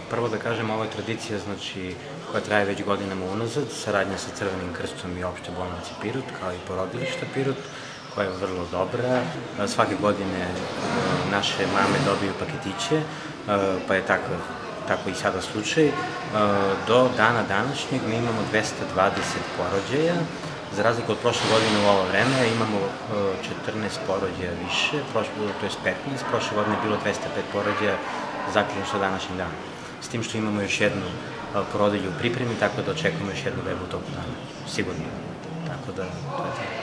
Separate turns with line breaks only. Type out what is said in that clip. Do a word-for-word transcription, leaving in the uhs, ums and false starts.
prvo da kažem, ova tradicija, znači, koja traje već godinama unazad, saradnja sa Crvenim krstom i opšte bolnici Pirot, kao i porodilišta Pirot, koja je vrlo dobra. Svake godine naše mame dobiju paketiće, pa je tako i sada slučaj. Do dana današnjeg mi imamo dvesta dvadeset porođaja. Za razliku od prošle godine u ovo vreme imamo četrnaest porođaja više, to je petnaest, prošle godine je bilo dvesta pet porođaja zaključno sa današnjim danom. S tim što imamo još jednu porodilju u pripremi, tako da očekujemo još jednu bebu u toku dana, sigurno. Tako da, to je tako.